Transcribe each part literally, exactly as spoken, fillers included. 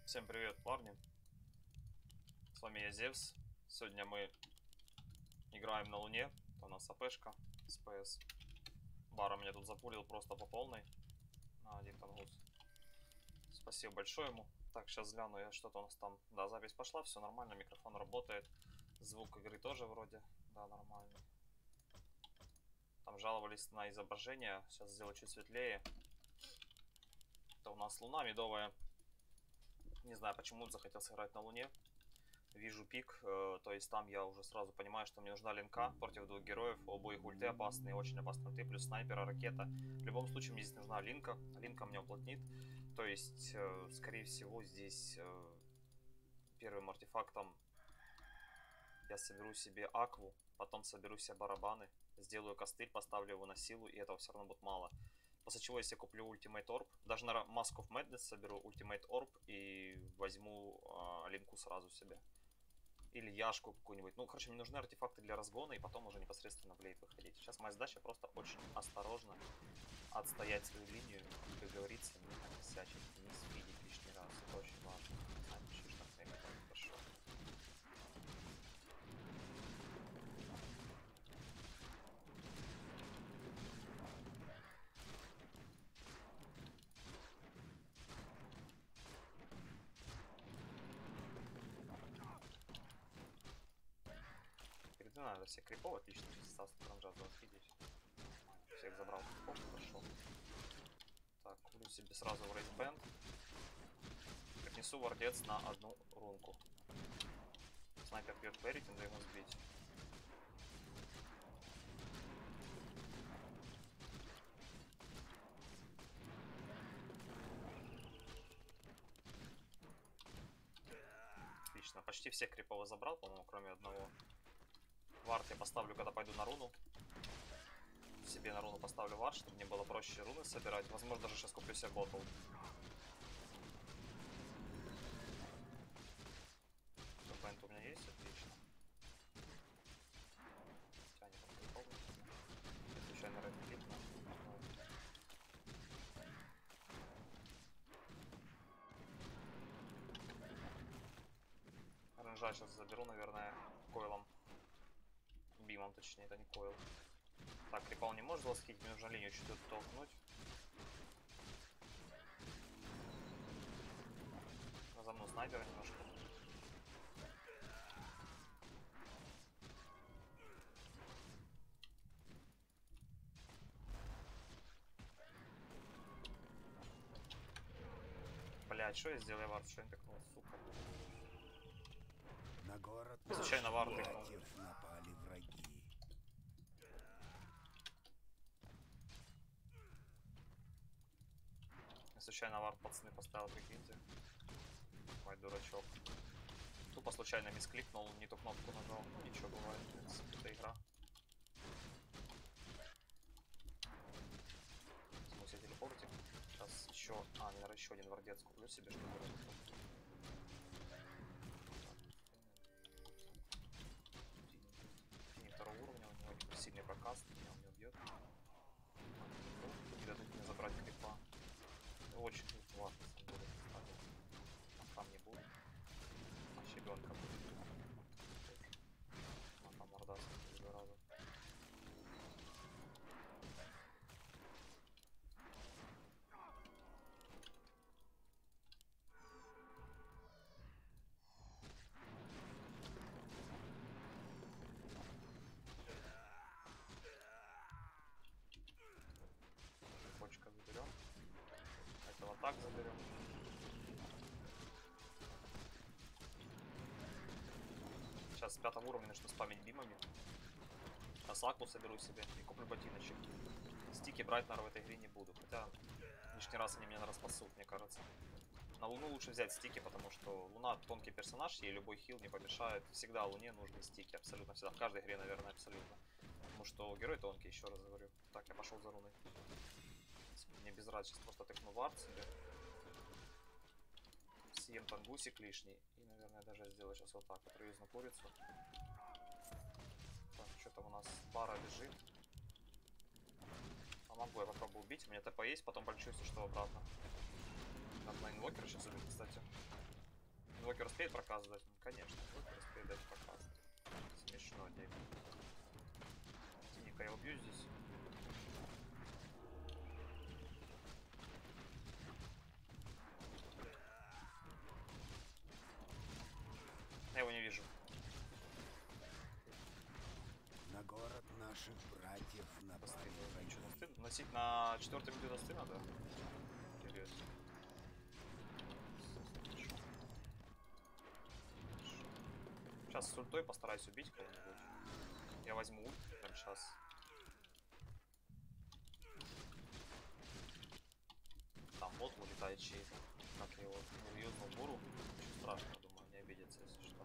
Всем привет, парни. С вами я, Зевс. Сегодня мы играем на Луне. Это у нас АПшка с ПС. Бара меня тут запулил просто по полной. На один тангус. Спасибо большое ему. Так, сейчас гляну я, что-то у нас там. Да, запись пошла, все нормально, микрофон работает. Звук игры тоже вроде, да, нормальный. Там жаловались на изображение. Сейчас сделаю чуть светлее. Это у нас Луна медовая. Не знаю, почему захотел сыграть на Луне. Вижу пик, э, то есть там я уже сразу понимаю, что мне нужна линка против двух героев. У обоих ульты опасные, очень опасные ульты, плюс снайпера, ракета. В любом случае мне здесь нужна линка. Линка мне уплотнит. То есть, э, скорее всего, здесь э, первым артефактом я соберу себе акву, потом соберу себе барабаны, сделаю костыль, поставлю его на силу, и этого все равно будет мало. После чего, если куплю Ultimate Orb, даже на Mask of Madness соберу Ultimate Orb и возьму э, линку сразу себе. Или яшку какую-нибудь. Ну, короче, мне нужны артефакты для разгона, и потом уже непосредственно в лейт выходить. Сейчас моя задача просто очень осторожно отстоять свою линию, и, как говорится, не накосячить, не спидить лишний раз. Это очень важно. А, пишешь на фейк, хорошо. Переды надо всех крипов, отлично, сейчас транжа видеть. Всех забрал крипов, хорошо. Так, куплю себе сразу в рейдбенд. Отнесу вардец на одну рунку. Снайпер бьет Клэрити, надо ему сбить. Отлично, почти всех крипов забрал, по-моему, кроме одного. Вард я поставлю, когда пойду на руну. Себе на руну поставлю вард, чтобы мне было проще руны собирать. Возможно, даже сейчас куплю себе ботл. Бэнд у меня есть, отлично. Тянет он прикол. Я случайно рэд кликну. Оранжа сейчас заберу, наверное, койлом. Бимом, точнее, это не койл. Так, крипа он не может залскить, мне нужно линию чуть-чуть толкнуть. Разомну снайпера немножко. Блять, что я сделал, я вард, что я тыкнул, сука. На город Случайно вард напали враги. Я случайно вард, пацаны, поставил, прикиньте. Мой дурачок. Тупо случайно мискликнул, не ту кнопку нажал. Ну ничего, бывает, в принципе, это игра. Смысл телепортик. Сейчас еще... А, наверное, еще один вардец куплю себе, чтобы... Фини второго уровня, у него сильный прокаст, меня он не убьет. Не дадут мне забрать крипа. Очень важно, на самом деле, пока не будет. А щебенка будет. А там мордаса два раза. Почка заберем. Этого так заберем. Сейчас с пятого уровня начну спамить бимами. Асаку соберу себе и куплю ботиночек. Стики брать, наверное, в этой игре не буду. Хотя лишний раз они меня распасут, мне кажется. На Луну лучше взять стики, потому что Луна тонкий персонаж, ей любой хил не помешает. Всегда Луне нужны стики, абсолютно всегда. В каждой игре, наверное, абсолютно. Потому что герой тонкий, еще раз говорю. Так, я пошел за руной. Мне без разницы, сейчас просто тыкну вард себе. Съем тангусик лишний. И, наверное, даже сделаю сейчас вот так. Проюзну курицу. Так, что там у нас? Бара лежит. А могу я попробую убить. У меня ТП есть, потом полечу, если что, обратно. Надо на инвокера сейчас убить, кстати. Джокер успеет проказ дать? Ну, конечно, Джокер успеет дать проказ. Смешно, Дейв. Тиника я убью здесь. Я его не вижу. На город наших братьев напали враги. Что, досты? Носить на четвертом видео досты надо? Интересно. Сейчас с ультой постараюсь убить кого-нибудь. Я возьму ульт прямо сейчас. Там бот улетает чей-то. Как я его убью на буру. Ничего страшного, думаю, не обидится, если что.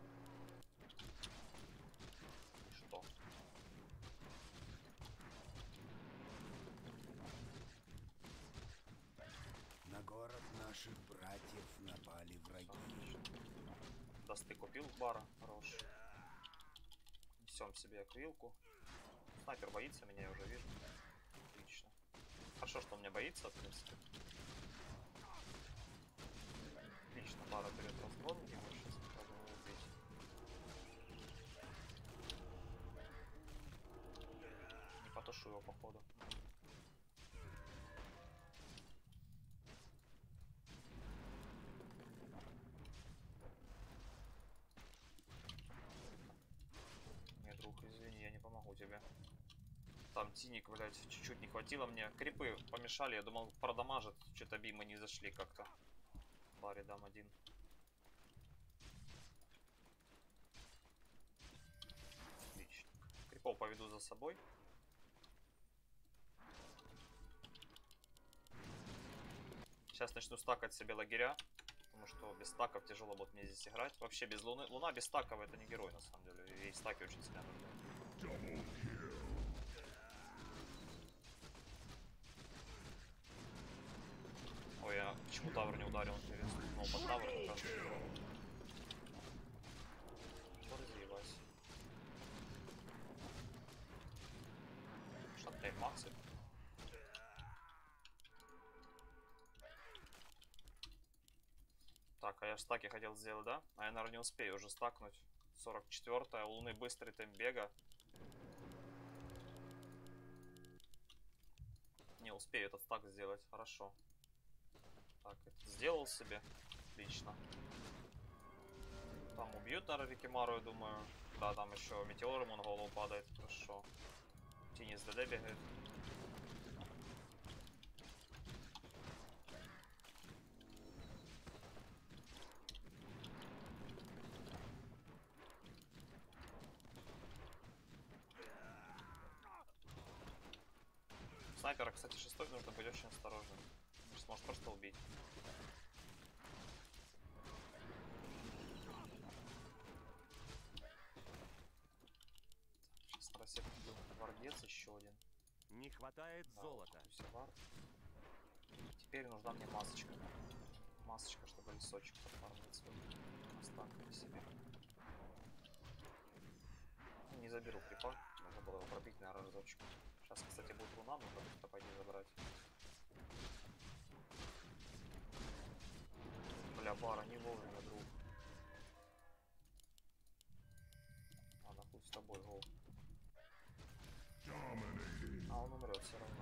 Что? На город наших братьев напали враги. Досты купил бара, хорош. Несем себе аквилку. Снайпер боится меня, я уже вижу. Отлично. Хорошо, что он меня боится, в принципе. Отлично, бара берет разгон, его сейчас попробуем убить. Не потушу его, походу. Нет, друг, извини, я не помогу тебе. Там тиник, блять, чуть-чуть не хватило мне. Крипы помешали, я думал продамажит. Что-то бимы не зашли как-то. Баре дам один. Отлично. Крипов поведу за собой. Сейчас начну стакать себе лагеря. Потому что без стаков тяжело будет мне здесь играть. Вообще без луны. Луна без стаков это не герой на самом деле. Ей стаки очень сильно нужны. Ой, я почему тавр не ударил, интересно. Ну, под тавр как раз. Что разъебать? Шаттай максы. Так, а я стаки хотел сделать, да? А я, наверное, не успею уже стакнуть. сорок четвёртая, у Луны быстрый темп бега. Не успею этот стак сделать, хорошо. Так, это сделал себе. Отлично. Там убьют, наверное, Рикимару, я думаю. Да, там еще метеор ему на голову падает. Хорошо. Тини с ДД бегает. Снайпера, кстати, шестой нужно быть очень осторожным. Сможет просто убить. Сейчас на рассек вардец еще один. Не хватает Да, золота. вот, теперь нужна мне масочка. Масочка, чтобы лесочек подфармить свой. Останками себе. Не заберу крипа. Нужно было его пробить, наверное, разочек. Сейчас, кстати, будет руна, нужно будет пойти забрать. Бля, бара не вовремя, друг. Ладно, хоть с тобой, гол. А он умрет все равно.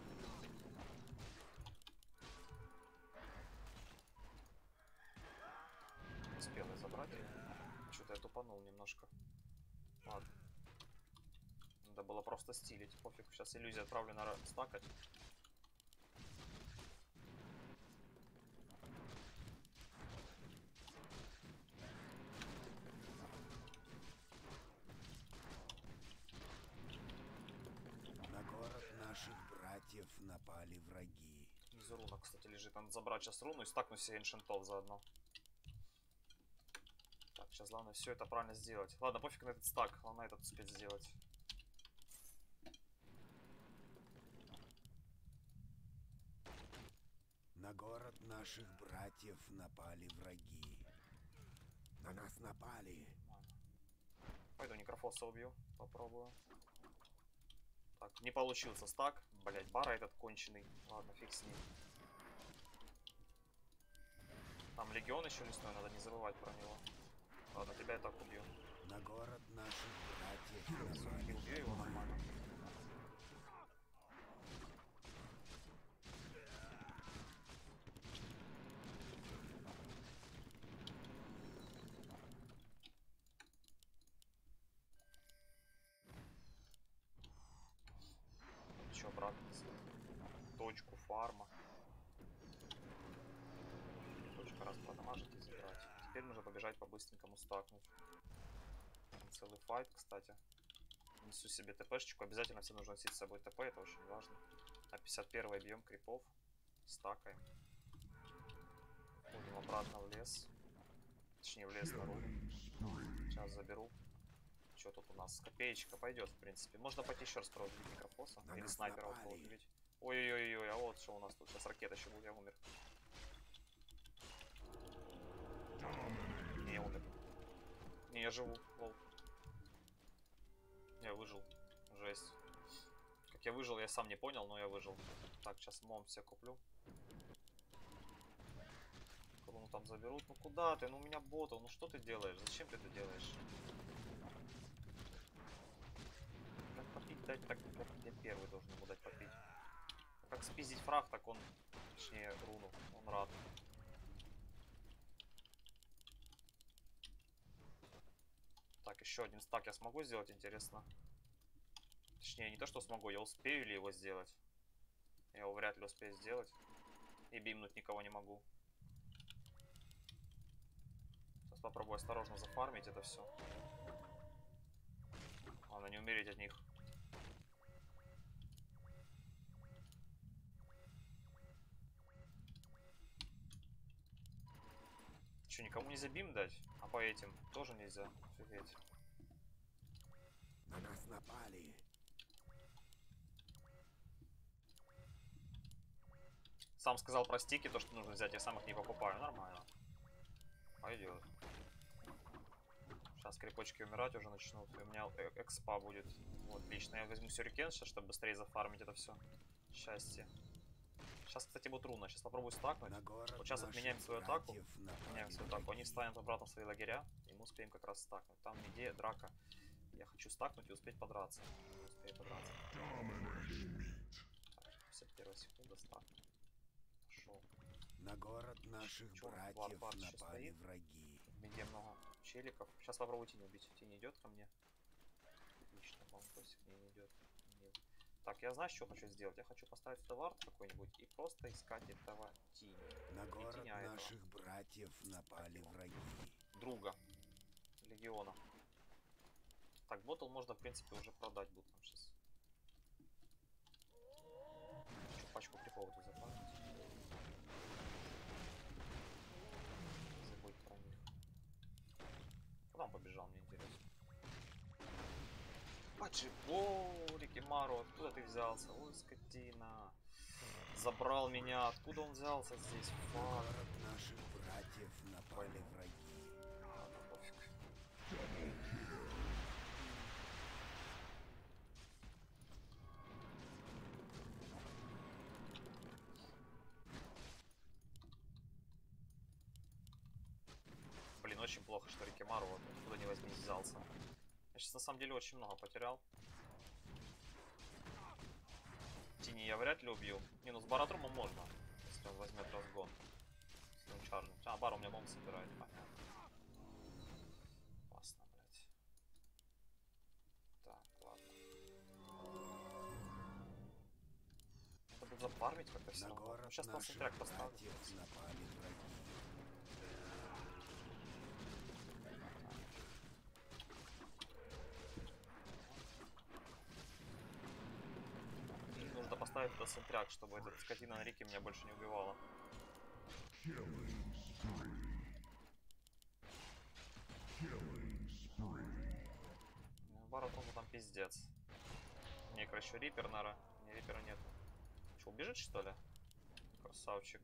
Успел я забрать. Что-то я тупанул немножко. Ладно. Надо было просто стилить. Пофиг. Сейчас иллюзию отправлю на стакать. На город наших братьев напали враги. Внизу руна, кстати, лежит. Надо забрать сейчас руну и стакнуть себе эншентов заодно. Так, сейчас главное все это правильно сделать. Ладно, пофиг на этот стак. Главное этот успеть сделать. На город наших братьев напали враги. На нас напали. Ладно. Пойду некрофоса убью. Попробую. Так, не получился стак. Блять, бара этот конченый. Ладно, фиг с ним. Там легион еще лесной, надо не забывать про него. Ладно, тебя я так убью. На город наших братьев напали. И убью его нормально. Еще обратно точку фарма. Точка раз продамажить и забрать. Теперь нужно побежать по-быстренькому стакнуть. Там целый файт, кстати. Несу себе ТПшечку. Обязательно всем нужно носить с собой ТП, это очень важно. На пятьдесят первый бьем крипов. Стакаем. Уходим обратно в лес. Точнее в лес наружу. Сейчас заберу. Что тут у нас? Копеечка пойдет, в принципе. Можно пойти еще раз проводить микрофоса. На Или нас снайпера напали. убить. Ой-ой-ой, а вот что у нас тут. Сейчас ракета еще будет, я умер. Не, я умер. Не, я живу, лол. Я выжил. Жесть. Как я выжил, я сам не понял, но я выжил. Так, сейчас мом все куплю. Круну там заберут. Ну куда ты? Ну у меня ботов. Ну что ты делаешь? Зачем ты это делаешь? Как попить дать, так как я первый должен ему дать попить. Как спиздить фраг, так он, точнее руну, он рад. Так, еще один стак я смогу сделать, интересно. Точнее, не то, что смогу, я успею ли его сделать. Я его вряд ли успею сделать. И бимнуть никого не могу. Сейчас попробую осторожно зафармить это все. Главное не умереть от них. Что, никому нельзя бим дать? А по этим тоже нельзя. Офигеть. На нас напали. Сам сказал про стики, то, что нужно взять, я сам их не покупаю. Нормально. Пойдет. Сейчас крипочки умирать уже начнут. И у меня экспа будет. Вот, отлично. Я возьму сюрикен сейчас, чтобы быстрее зафармить это все. Счастье. Сейчас, кстати, будет руна. Сейчас попробую стакнуть. Вот сейчас отменяем свою атаку. Меняем свою атаку. Они встанут обратно в свои лагеря. И мы успеем как раз стакнуть. Там идея, драка. Я хочу стакнуть и успеть подраться. Успею подраться. Так, пятьдесят первая секунда стакнуть. Пошел. На город наших Чё, братьев Варпарт еще напали стоит? враги. В меде много челиков. Сейчас попробую тень убить. Тень идет ко мне. Отлично, бомбосик не идет. Нет. Так, я знаю, что хочу сделать. Я хочу поставить товар какой-нибудь и просто искать этого тени. На город теня, а наших этого. братьев напали враги. Друга. Легиона. Так, ботл можно, в принципе, уже продать будет там сейчас. Хочу пачку крипов тут зафармить. Забудь про них. Куда он побежал, мне интересно. Паджибо, Рикимару, откуда ты взялся? Ой, скотина. Забрал меня. Откуда он взялся здесь? На Фак. город наших братьев напали враги. Ладно, пофиг. Блин, очень плохо, что Рикимару вот откуда ни возьми взялся. Я сейчас на самом деле очень много потерял. Тини я вряд ли убью. Не, ну с Баратрумом можно, если он возьмет разгон. Если он чаржнет. А, бар у меня мом собирает, понятно. Опасно, блядь. Так, ладно. Надо будет зафармить как-то все На равно. город Ну, сейчас наших концентряк поставлю. братьев напали враги. Нужно поставить концентряк, чтобы эта скотина на реке меня больше не убивала. Баратруму там пиздец. Некро еще рипер, наверное. Не, рипера нет. Че, убежит что ли? Красавчик.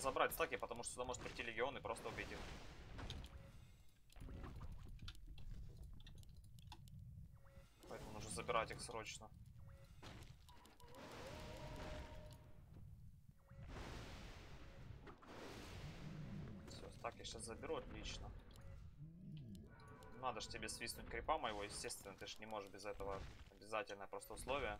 забрать стаки, потому что сюда может прийти легион и просто убить их. Поэтому нужно забирать их срочно. Все, стаки сейчас заберу, отлично. Надо же тебе свистнуть крипа моего, естественно, ты же не можешь без этого. Обязательное просто условие.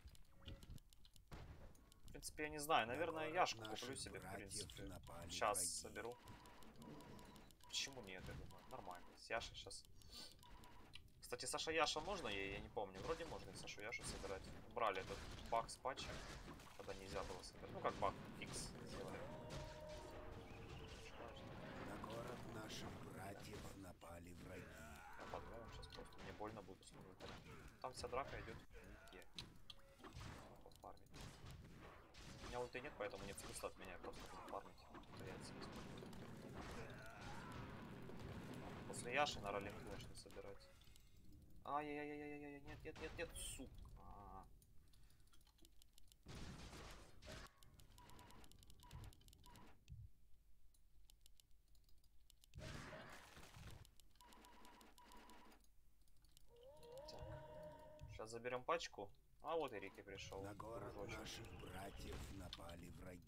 В принципе, я не знаю, наверное, яшку куплю себе, в принципе. Сейчас соберу. Почему нет, я думаю, нормально. С Яшей сейчас. Кстати, Саша Яша можно ей? Я не помню. Вроде можно и Сашу Яшу собирать. Брали этот баг с патчем, когда нельзя было собирать. Ну как баг, фикс сделали. На город наших братьев напали враги. Я подумал, сейчас просто мне больно будет. Там вся драка идет в нике. Пофармить. У меня ульты нет, поэтому нет смысла от меня просто буду фармить. После Яши на роллинг начну собирать. Ай-яй-яй-яй-яй-яй, нет, нет, нет, нет, сука. А -а -а. Так. Сейчас заберем пачку. А вот и Рики пришел. На город Дружочек. наших братьев напали враги.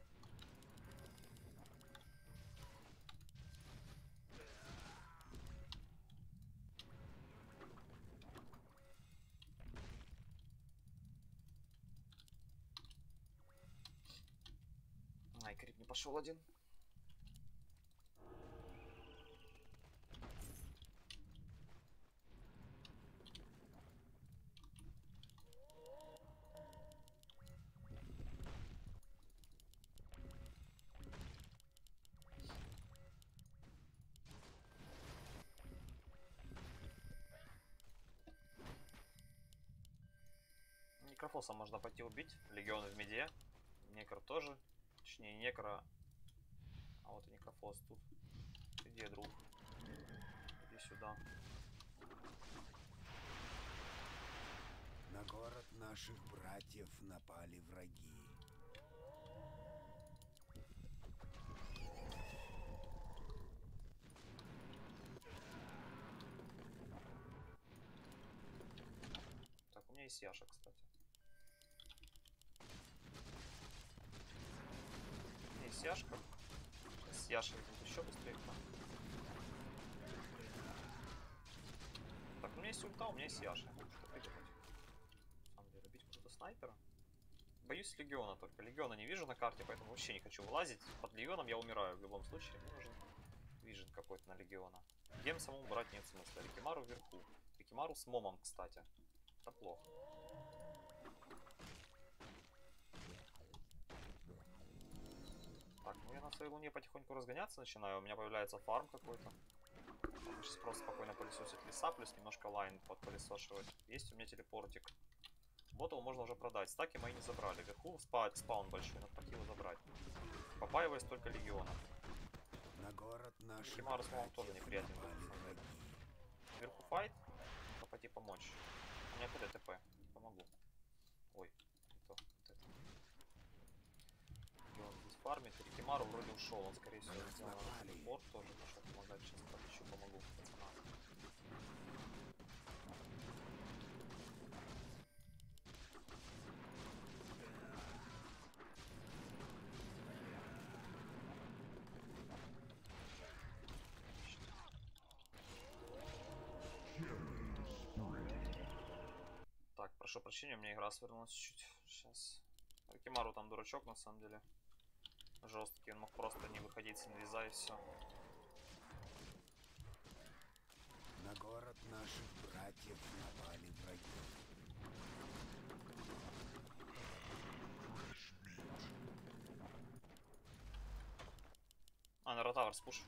Ай, крип не пошел один. Некрофоса можно пойти убить. Легион в миде. Некро тоже. Точнее, некро. А вот и некрофос тут. Где, друг? Иди сюда. На город наших братьев напали враги. Так, у меня есть Яша, кстати. У меня есть Яшка. С Яшей будет еще быстрее. Так, у меня есть ульта, у меня есть Яша. Что придумать? На самом деле, бить какого-то снайпера. Боюсь легиона только. Легиона не вижу на карте, поэтому вообще не хочу вылазить. Под легионом я умираю в любом случае. Мне нужен вижен какой-то на легиона. Гем самому брать нет смысла. Рикимару вверху. Рикимару с момом, кстати. Это плохо. Так, ну я на своей луне потихоньку разгоняться начинаю. У меня появляется фарм какой-то. Сейчас просто спокойно пылесосить леса, плюс немножко лайн подпылесошивать. Есть у меня телепортик. Ботл можно уже продать. Стаки мои не забрали. Вверху спа спаун большой, надо пойти его забрать. Попаиваясь только легиона. На город наших Рикимару с момом тоже неприятный. Вверху файт. Надо пойти помочь. У меня КД ТП. Помогу. Ой, не то. Вот это. И он здесь фармит. Рикимару вроде ушел. Он, скорее всего, сделал телепорт тоже. Пошел помогать. Сейчас еще помогу пацанам. Так, прошу прощения, у меня игра свернулась чуть-чуть. Сейчас. Рикимару там дурачок, на самом деле. Жесткий, он мог просто не выходить с инвиза и все. На город наших братьев напали враги. А, на ротавр спуш.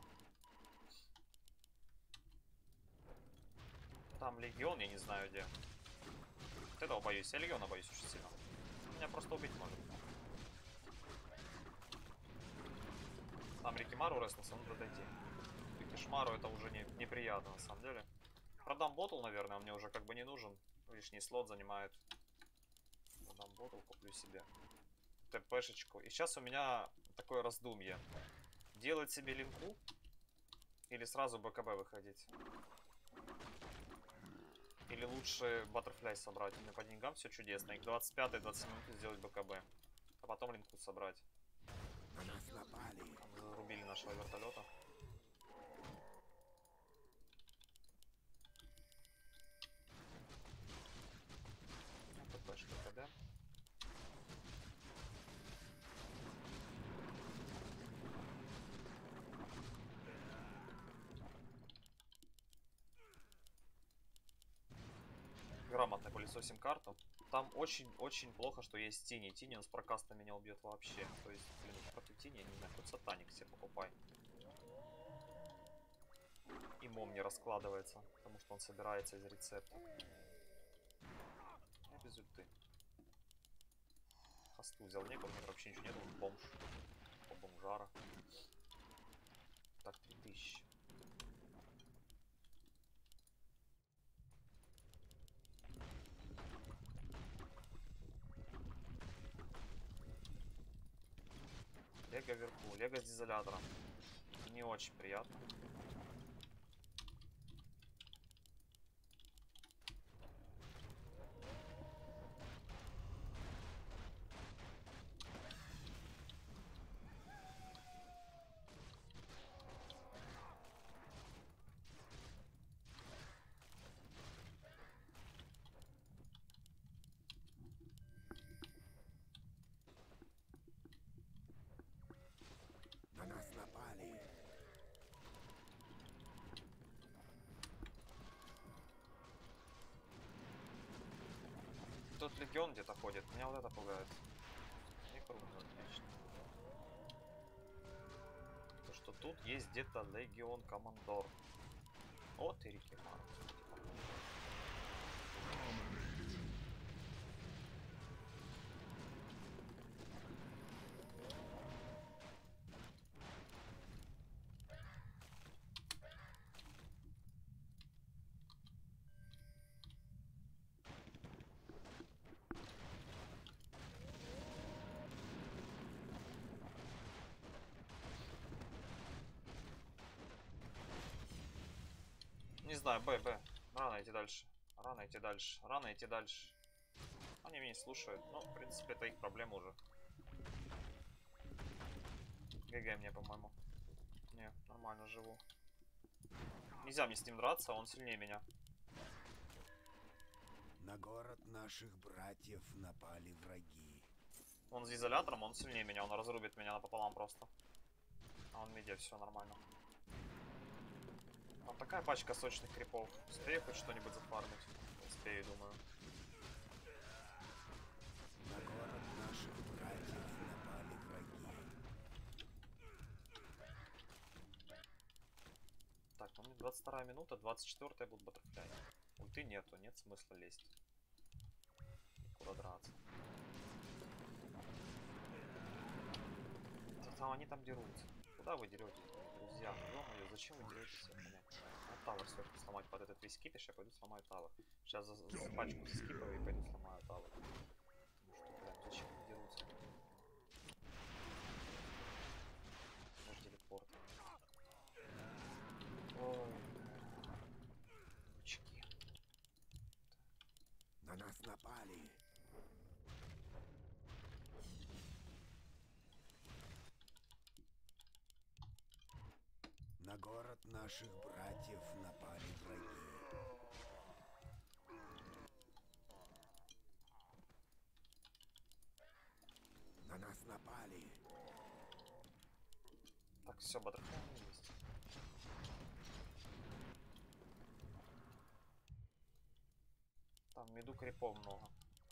Там легион, я не знаю где. Вот этого боюсь. Я легиона боюсь очень сильно. Меня просто убить может. Там Рикимару реснулся, ну подойти. Рикишмару это уже не, неприятно на самом деле. Продам ботл, наверное, он мне уже как бы не нужен. Лишний слот занимает. Продам ботл, куплю себе ТПшечку. И сейчас у меня такое раздумье. Делать себе линку или сразу БКБ выходить? Или лучше баттерфляй собрать? У меня по деньгам все чудесно. И к двадцать пятой двадцать минут сделать БКБ. А потом линку собрать. На нас напали. Зарубили нашего вертолета. ППшка КД. Грамотно пылесосим карту. Там очень-очень плохо, что есть Тини. Тини он с прокаста меня убьет вообще. То есть, блин, против Тини, я не знаю, хоть сатаник себе покупай. И мом не раскладывается, потому что он собирается из рецепта. Я без ульты. Хосту взял некого, у меня вообще ничего нет, он бомж. По бомжара. Так, три тысячи. Лего вверху, Лего с дизолятором. Не очень приятно. На нас напали. Тут легион где-то ходит, меня вот это пугает. Не круто, отлично. То, что тут есть где-то легион командор. О, ты реки Марк. Не знаю, Б, Б. Рано идти дальше. Рано идти дальше. Рано идти дальше. Они меня не слушают. Ну, в принципе, это их проблема уже. ГГ мне, по-моему. Не, нормально живу. Нельзя мне с ним драться, он сильнее меня. На город наших братьев напали враги. Он с изолятором, он сильнее меня, он разрубит меня напополам просто. А он в миде, все нормально. Вот такая пачка сочных крипов. Успею хоть что-нибудь зафармить? Успею, думаю. На город наших братьев напали враги. Так, ну мне двадцать вторая минута, двадцать четвёртая будет баттерфляй. Ульты нету, нет смысла лезть. Куда драться. Там они там дерутся. Куда вы деретесь, друзья? Ё-моё, зачем вы деретесь? Я понять. А тавер сверху сломать под этот весь кипиш, я пойду сломаю тавер. Сейчас за, за пачку скипаю и пойду сломаю тавер. Потому что, блядь, зачем они дерутся? Может, телепорт. Ой. Очки. На нас напали. На город наших братьев напали враги. На нас напали. Так, все, баттерфляй есть. Там в миду крипов много.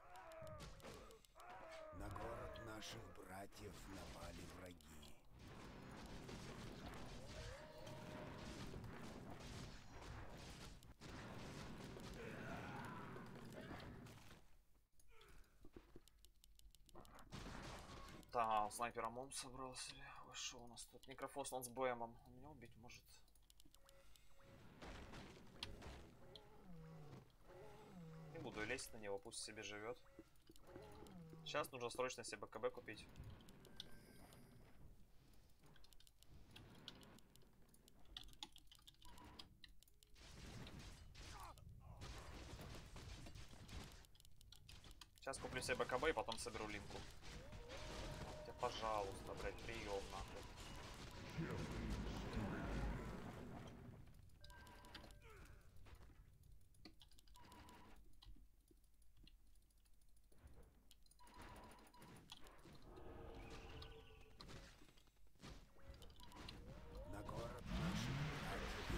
На город наших братьев напали враги. Да, снайпера мом собрал себе. Ой, что у нас тут? Некрофос, он с БМом. Он меня убить может. Не буду лезть на него, пусть себе живет. Сейчас нужно срочно себе БКБ купить. Сейчас куплю себе БКБ и потом соберу линку. Тебе, пожалуйста, блядь, прием нахуй. На город наших братьев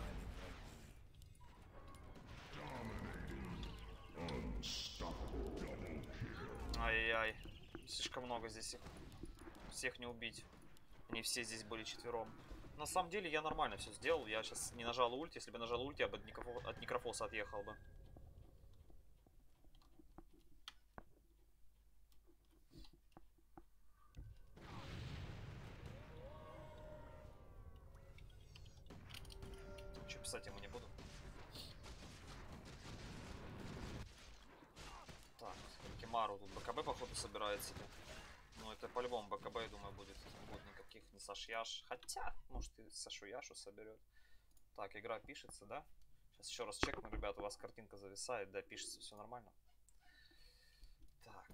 напали враги. Ай-яй-яй. Слишком много здесь их. Всех не убить. Они все здесь были четвером. На самом деле я нормально все сделал. Я сейчас не нажал ульт. Если бы нажал ульт, я бы от, Никофо... от Некрофоса отъехал бы. Че писать ему не буду. Так, Кимару тут БКБ походу собирает себе. Ну это по-любому БКБ, я думаю, будет. Не будет никаких не Сашьяш. Хотя, может и Сашуяшу соберет. Так, игра пишется, да? Сейчас еще раз чекну, ребята, у вас картинка зависает, да, пишется, все нормально. Так.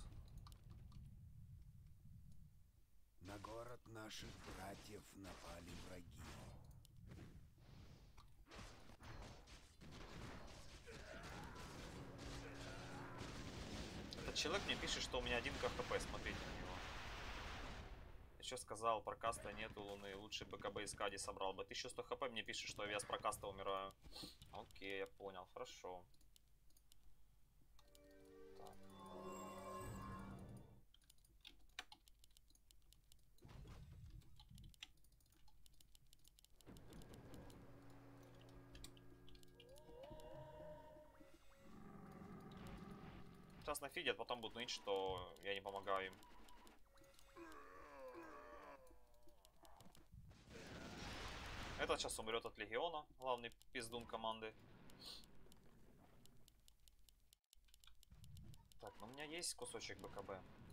На город наших братьев напали враги. Этот человек мне пишет, что у меня один ка хп, смотрите на него. Еще сказал, про каста нету луны, лучше БКБ из Кади собрал бы. тысяча сто хп мне пишет, что я с прокаста умираю. Окей, я понял, хорошо. Так. Сейчас нафидят, потом будут ныть, что я не помогаю им. Этот сейчас умрет от Легиона, главный пиздун команды. Так, ну у меня есть кусочек БКБ.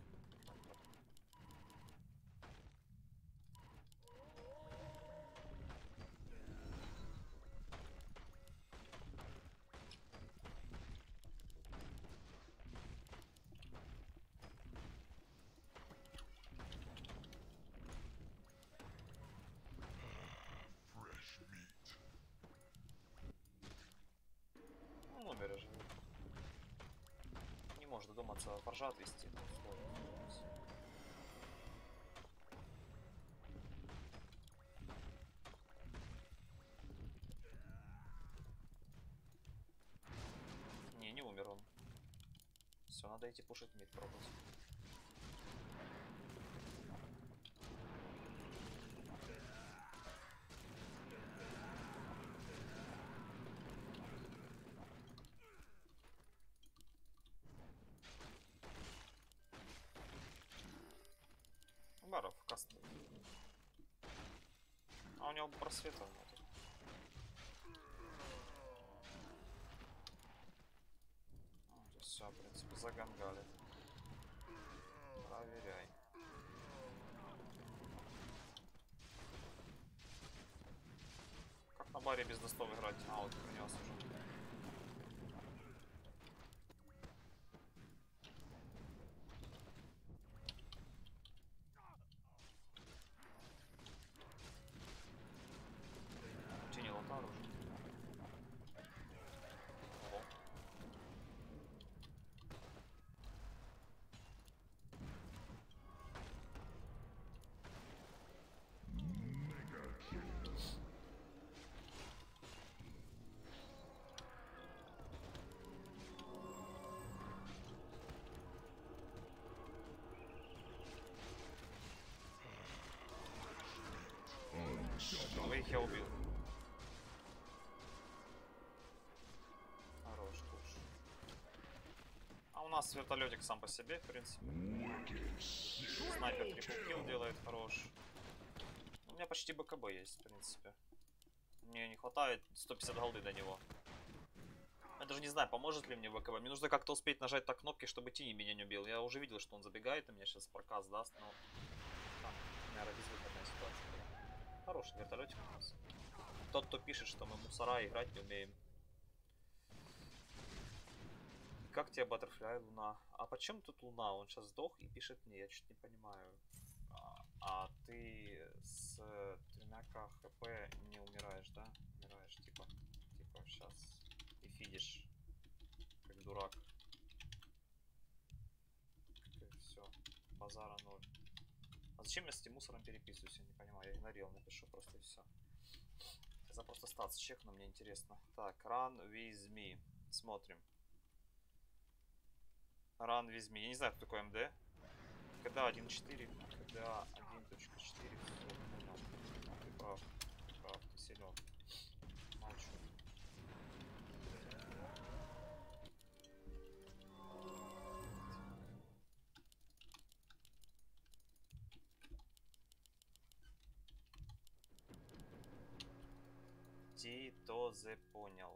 Ну, номер же. Не может додуматься форжа отвести. Не, не умер он. Все, надо идти пушить мид пробовать. Баров каст. А у него просвета нет. Все, в принципе, загангали. Проверяй. Как на баре без достов играть? А, вот принес уже. Тяни лотару уже. Ого. Ну, их я убил. Хорош, куш. А у нас вертолетик сам по себе, в принципе. Снайпер трипл килл делает хорош. У меня почти БКБ есть, в принципе. Мне не хватает сто пятьдесят голды до него. Я даже не знаю, поможет ли мне БКБ. Мне нужно как-то успеть нажать так кнопки, чтобы Тини меня не убил. Я уже видел, что он забегает, и мне сейчас проказ даст, но... Там, наверное, безвыходная ситуация. Хороший вертолетик у нас. Тот, кто пишет, что мы мусора играть не умеем. как тебе Баттерфляй, Луна? А почему тут Луна? Он сейчас сдох и пишет мне, я что-то не понимаю. А, а ты с тремя ка хп не умираешь, да? Умираешь, типа, типа, сейчас и фидишь, как дурак. Все, базара ноль. А зачем я с этим мусором переписываюсь, я не понимаю, я игнорил, напишу просто и все. Я просто статс чекну, мне интересно. Так, run with me. Смотрим. Run with me. Я не знаю, кто такой эм дэ. КДА один точка четыре. КДА один точка четыре. Ты прав. Ты прав. Ты силен. Молчу. Титозе понял.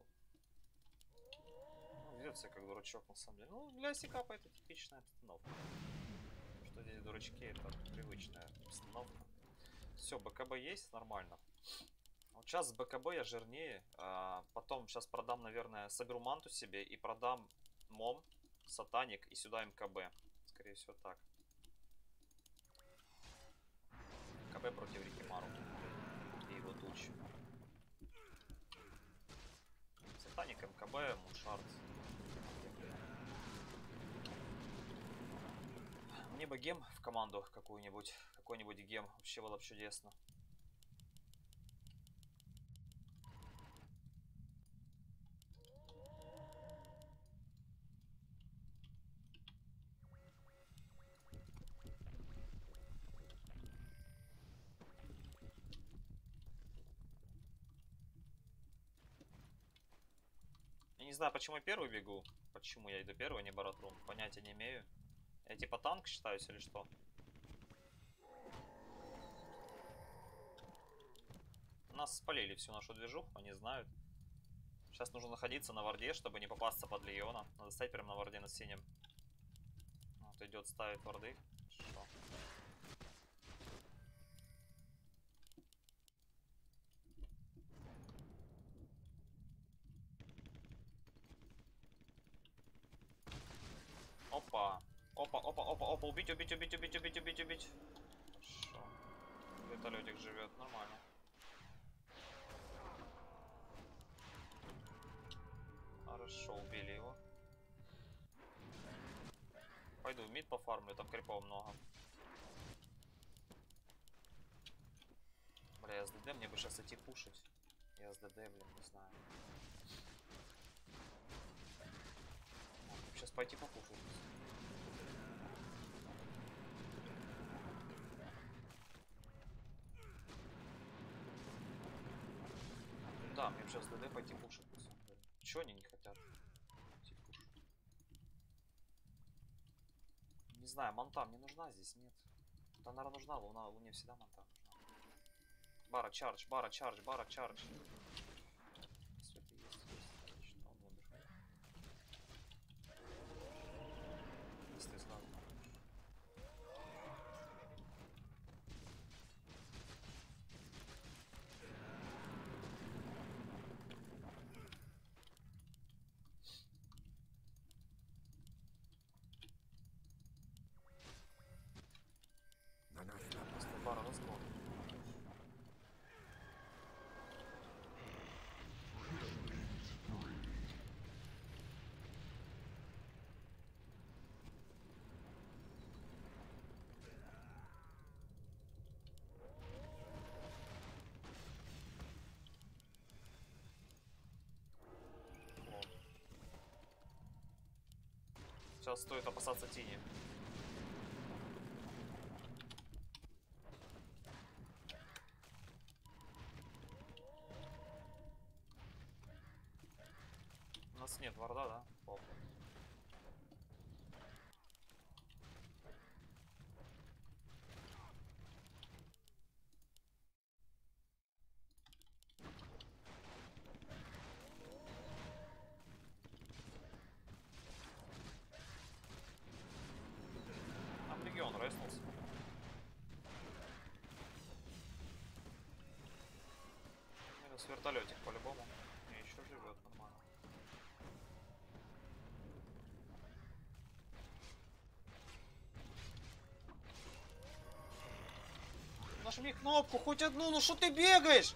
Ну, ведет себя как дурачок на самом деле. Ну, для Сикапа это типичная обстановка. Что здесь дурачки, это привычная обстановка. Все, БКБ есть, нормально. Вот сейчас с БКБ я жирнее. А потом сейчас продам, наверное, соберу манту себе и продам мом, сатаник и сюда МКБ. Скорее всего так. МКБ против Рикимару и его туч. Сатаник, МКБ, Муншард. Мне бы гем в команду какую-нибудь. Какой-нибудь гем. Вообще было бы чудесно. Я не знаю, почему я первый бегу. Почему я иду первый, а не Баратрум. Понятия не имею. Я типа танк считаюсь или что? Нас спалили всю нашу движуху, они знают. Сейчас нужно находиться на варде, чтобы не попасться под Леона. Надо стоять прямо на варде на синем. Вот идет, ставит варды. Хорошо. Опа. Опа, опа, опа, опа. Убить, убить, убить, убить, убить, убить, убить. Хорошо. Вертолетик живет, нормально. Хорошо, убили его. Пойду в мид пофармлю, там крипов много. Бля, я с ДД, мне бы сейчас идти пушить. Я с ДД, блин, не знаю. Сейчас пойти покушать. Да, мне сейчас ДД пойти пушить, на самом деле. Чего они не хотят? Не знаю, манта мне нужна здесь, нет. Да, наверное, нужна, луна, луне всегда манта нужна. Бара чардж, бара чардж, бара чардж. Если это есть, есть, отлично, он умер. Если сразу. На нас напали. Просто бара разгон. Сейчас стоит опасаться тени. У нас нет варда, да? Пол. Там регион реснулся. Минус вертолетик по-любому. И еще живет нормально. Нажми кнопку, хоть одну, ну что ты бегаешь?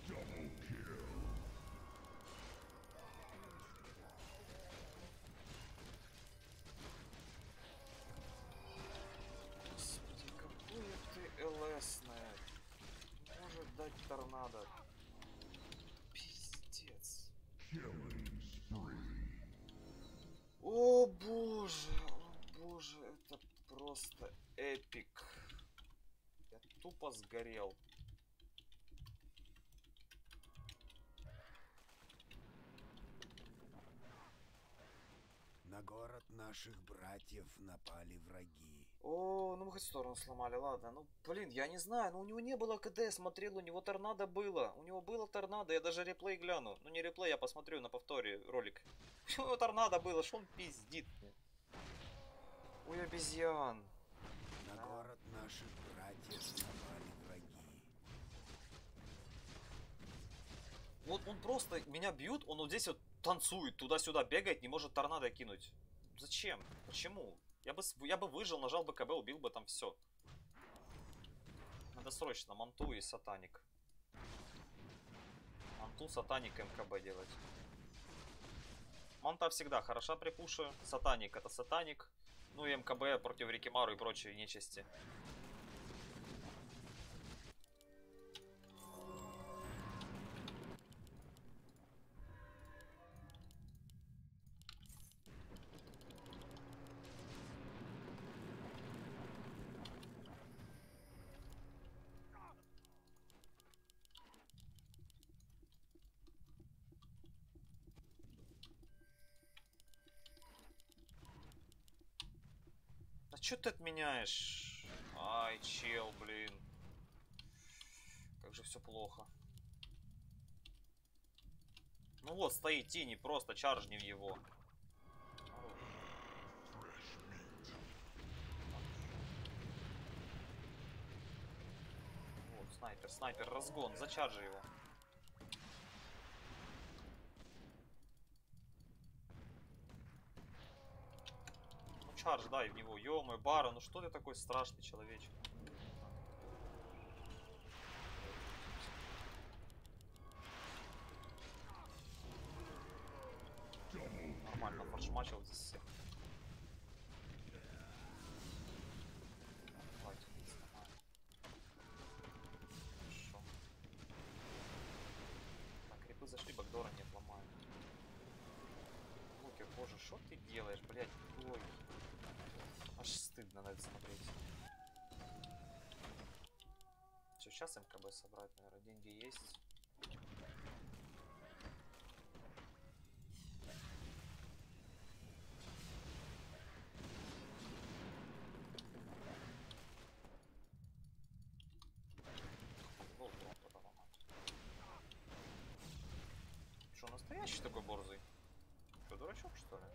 Господи, какое ты ЛСное. Может дать торнадо. Пиздец. О боже, о боже, это просто эпик. Я тупо сгорел. На город наших братьев напали враги. О, ну мы хоть сторону сломали, ладно. Ну, блин, я не знаю, ну у него не было КД, я смотрел, у него торнадо было. У него было торнадо, я даже реплей гляну. Ну не реплей, я посмотрю на повторе ролик. У него торнадо было, что он пиздит мне. Ой, обезьян. На Да. город наших братьев напали враги. Вот он просто, меня бьют, он вот здесь вот танцует, туда-сюда бегает, не может торнадо кинуть. Зачем? Почему? Я бы, я бы выжил, нажал бы КБ, убил бы там все. Надо срочно манту и сатаник. Манту, сатаник, МКБ делать. Манта всегда хороша при пуше. Сатаник это сатаник. Ну и МКБ против Рикимару и прочей нечисти. А чё ты отменяешь? Ай, чел, блин. Как же все плохо. Ну вот, стоит Тини, просто чаржни в его. Вот, снайпер, снайпер, разгон, зачаржи его. Ну чардж, дай в него, ё-моё, Бара, ну что ты такой страшный человечек? Нормально, форшмачил здесь всех. Давайте, сломаем. Хорошо. Так, крипы зашли, бэкдора нет, ломаем. Лукер, боже, что ты делаешь, блядь? Ой. Аж стыдно на это смотреть. Все, сейчас МКБ собрать, наверное, деньги есть. Что, настоящий такой борзый? Что, дурачок, что ли?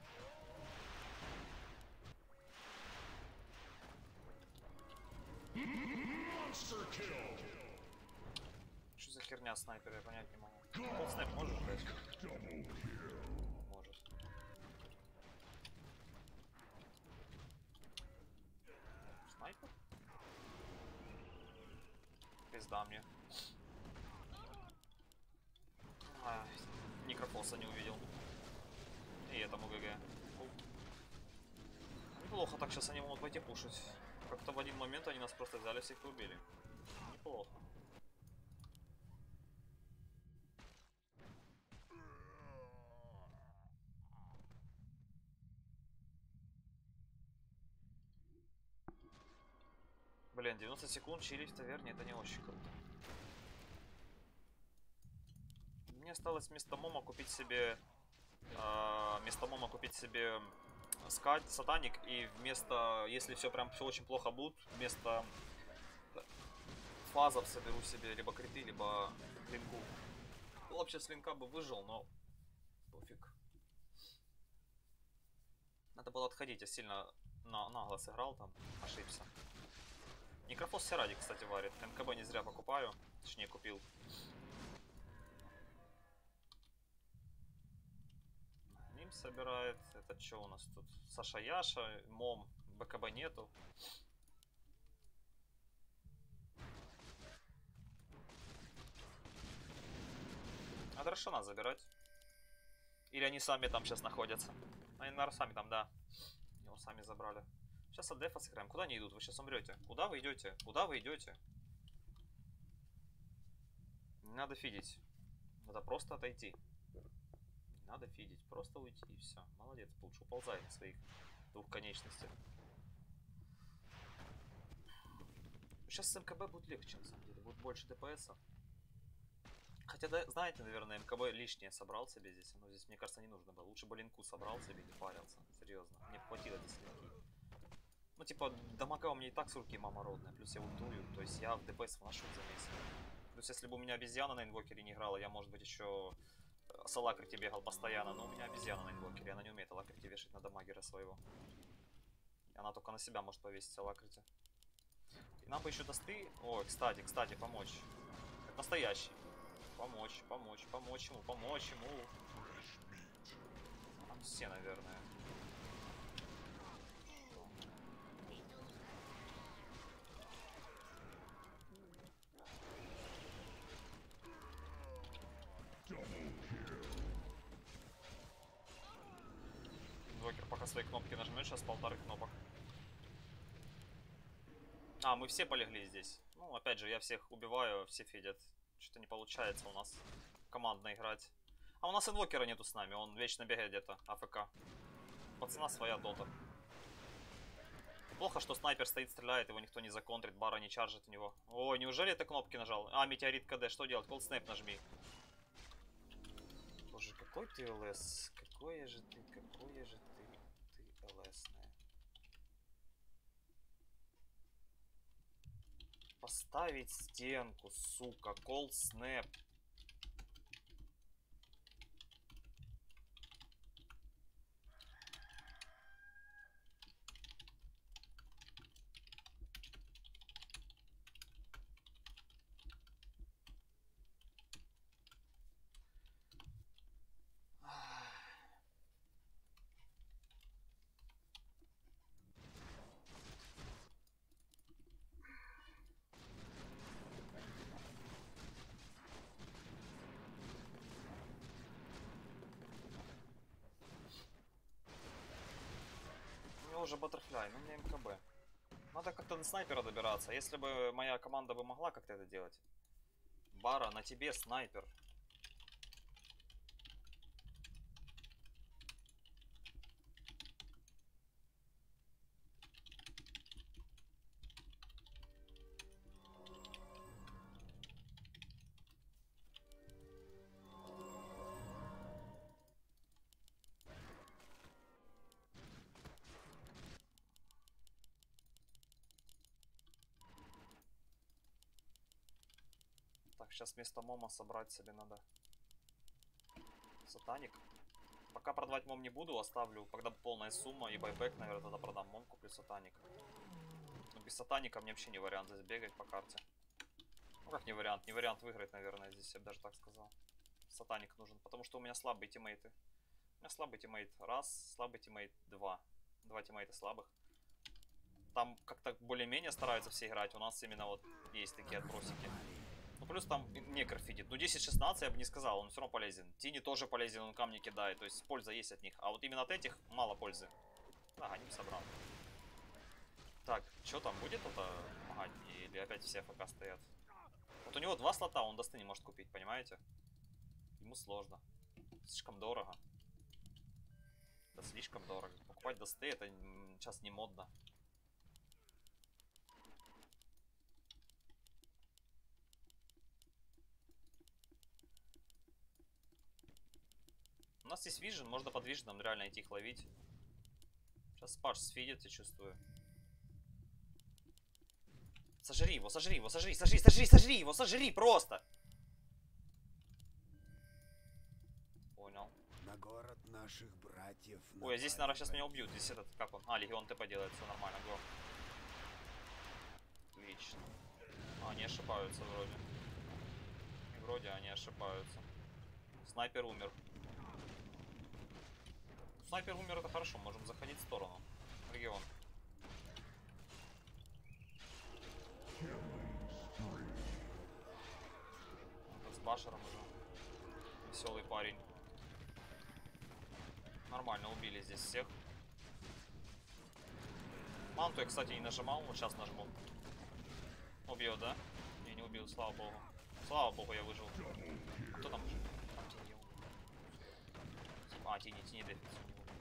Что за херня снайпер, я понять не могу. Пол снайп можешь дать? Может. Снайпер? Пизда мне. А, Никрофоса не увидел. И этому ГГ. Неплохо, так сейчас они могут пойти пушить. Как-то в один момент они нас просто взяли, всех и убили. Неплохо. Блин, девяносто секунд чилить в таверне, это не очень круто. Мне осталось вместо мома купить себе... Э, вместо мома купить себе... Скать, сатаник, и вместо... Если все прям все очень плохо будет, вместо... Фазов соберу себе либо криты, либо линку. Вообще с линка бы выжил, но... Пофиг. Надо было отходить, я сильно на, нагло сыграл там, ошибся. Никрофос все ради, кстати, варит. МКБ не зря покупаю. Точнее, купил. Ним собирает. Это что у нас тут? Саша Яша, Мом. БКБ нету. Рошана забирать. Или они сами там сейчас находятся. Они, наверное, сами там, да. Его сами забрали. Сейчас от дефа сыграем. Куда они идут? Вы сейчас умрете. Куда вы идете? Куда вы идете? Не надо фидить. Надо просто отойти. Не надо фидить. Просто уйти и все. Молодец, лучше уползай на своих двух конечностях. Сейчас с МКБ будет легче, на самом деле. Будет больше ДПСа. Хотя, да, знаете, наверное, МКБ лишнее собрал себе здесь. Но здесь, мне кажется, не нужно было. Лучше бы линку собрал себе и не парился. Серьезно. Мне хватило здесь линки. Ну, типа, дамага у меня и так с руки мама родная. Плюс я ультую. То есть я в ДПС вношу за месяц. Плюс, если бы у меня обезьяна на инвокере не играла, я, может быть, еще с алакрити бегал постоянно. Но у меня обезьяна на инвокере. Она не умеет алакрити вешать на дамагера своего. Она только на себя может повесить алакрити. И нам бы еще досты... Ой, кстати, кстати, помочь. Как настоящий. Помочь, помочь, помочь ему, помочь ему. Там все, наверное. Инвокер пока свои кнопки нажмет, сейчас полторы кнопок. А, мы все полегли здесь. Ну, опять же, я всех убиваю, все фидят. Что-то не получается у нас командно играть. А у нас инвокера нету с нами, он вечно бегает где-то, АФК. Пацана своя дота. Плохо, что снайпер стоит, стреляет, его никто не законтрит, бара не чаржит у него. Ой, неужели это кнопки нажал? А, метеорит КД, что делать? Cold Snap нажми. Боже, какой ты ЛС? Какое же ты, какое же ты, ты ЛСная. Поставить стенку, сука, Cold Snap. Уже баттерфляй, ну мне МКБ. Надо как-то до снайпера добираться. Если бы моя команда бы могла как-то это делать. Бара, на тебе снайпер. Так, сейчас вместо мома собрать себе надо сатаник. Пока продавать мом не буду, оставлю, когда полная сумма и байбек, наверное, тогда продам мом, куплю сатаник. Но без сатаника мне вообще не вариант здесь бегать по карте. Ну как не вариант, не вариант выиграть, наверное, здесь я бы даже так сказал. Сатаник нужен, потому что у меня слабые тиммейты. У меня слабый тиммейт раз, слабый тиммейт два. Два тиммейта слабых. Там как-то более-менее стараются все играть, у нас именно вот есть такие отбросики. Ну плюс там некр фидит. Ну десять шестнадцать я бы не сказал, он все равно полезен. Тини тоже полезен, он камни кидает. То есть польза есть от них. А вот именно от этих мало пользы. Да, они собрал. Так, что там будет это помогать? Или опять все АФК стоят? Вот у него два слота, он досты не может купить, понимаете? Ему сложно. Слишком дорого. Да слишком дорого. Покупать досты это сейчас не модно. У нас есть вижен, можно под виженом реально идти их ловить. Сейчас спаш сфидит, я чувствую. Сожри его, сожри его, сожри, сожри, сожри, сожри его, сожри просто! Понял. На город наших братьев. Ой, а здесь, наверное, сейчас меня убьют. Здесь этот, как он? А, легион ТП делает, все нормально, го. Отлично. А, они ошибаются вроде. Вроде они ошибаются. Снайпер умер. Снайпер умер, это хорошо, можем заходить в сторону. Регион. С башером уже. Веселый парень. Нормально, убили здесь всех. Манту я, кстати, не нажимал, вот сейчас нажму. Убьет, да? Не, не убил, слава богу. Слава богу, я выжил. А кто там уже? Там тени. А, тени, тени дефицит.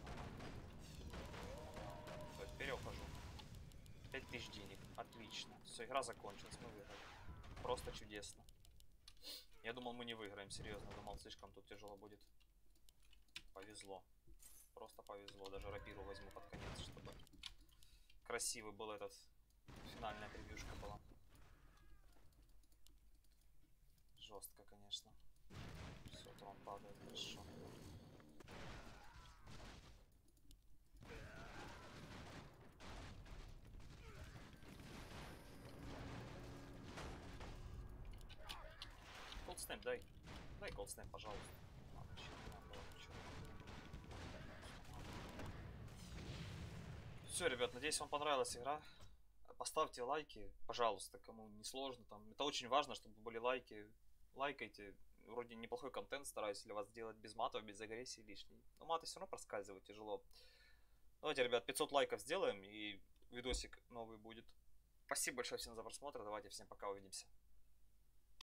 Теперь я ухожу. пять тысяч денег. Отлично. Все, игра закончилась, мы выиграли. Просто чудесно. Я думал, мы не выиграем, серьезно. Думал, слишком тут тяжело будет. Повезло. Просто повезло. Даже рапиру возьму под конец, чтобы красивый был этот. Финальная превьюшка была. Жестко, конечно. Все, трон падает, хорошо. Колдснэп, дай. Дай колдснэп, пожалуйста. Ладно, чё, ладно, чё. Все, ребят, надеюсь, вам понравилась игра. Поставьте лайки, пожалуйста, кому не сложно. Там. Это очень важно, чтобы были лайки. Лайкайте. Вроде неплохой контент стараюсь для вас делать без матов, без агрессии лишней. Но маты все равно проскальзывают, тяжело. Давайте, ребят, пятьсот лайков сделаем, и видосик новый будет. Спасибо большое всем за просмотр. Давайте, всем пока, увидимся.